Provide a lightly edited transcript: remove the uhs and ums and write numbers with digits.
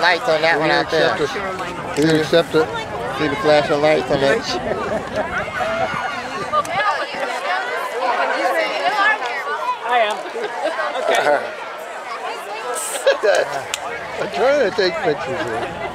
lights on that one out there. Will you accept it? See the flashing lights on that? I am. Okay. I'm trying to take pictures here.